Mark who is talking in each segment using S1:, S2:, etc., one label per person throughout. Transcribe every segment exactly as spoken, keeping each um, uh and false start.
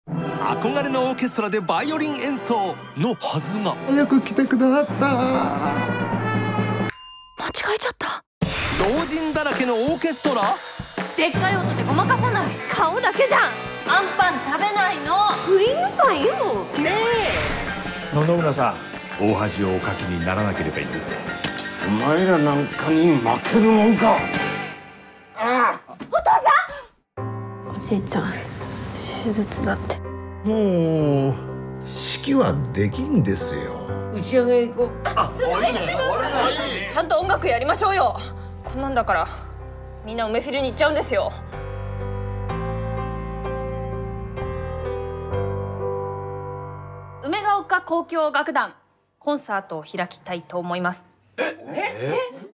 S1: 憧れのオーケストラでバイオリン演奏のはずが、
S2: よく来てくださった。
S3: 間違えちゃった。
S1: 老人だらけのオーケストラ。
S3: でっかい音でごまかさない。顔だけじゃん。アンパン食べないの。クリームパンいいもんね
S4: え。野々村さん、大恥をおかきにならなければいいんですよ。
S5: お前らなんかに負けるもんか。
S3: ああ、お父さん。おじいちゃん手術だって。
S2: もう式はできんですよ。
S5: 打ち上げ行こう。
S3: あ、すごいね。ちゃんと音楽やりましょうよ。こんなんだからみんな梅フィルに行っちゃうんですよ。梅ヶ丘交響楽団コンサートを開きたいと思います。ええ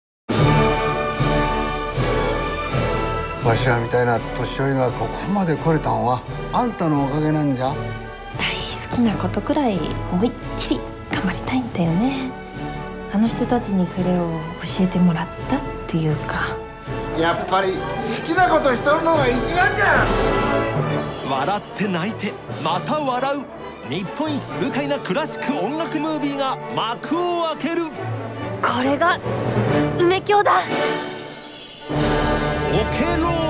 S6: わしらみたいな年寄りがここまで来れたんはあんたのおかげなんじゃ。
S7: 大好きなことくらい思いっきり頑張りたいんだよね。あの人たちにそれを教えてもらったっていうか。
S5: やっぱり好きなことしとるのが一番じゃん。
S1: 笑って泣いてまた笑う日本一痛快なクラシック音楽ムービーが幕を開ける。
S3: これが梅響だ。
S1: オケロー